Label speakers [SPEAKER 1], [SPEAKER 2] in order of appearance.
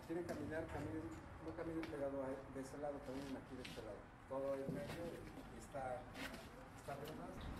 [SPEAKER 1] quieren caminar, caminen, no caminen pegado de ese lado, caminen aquí de este lado. Todo en medio y está de más.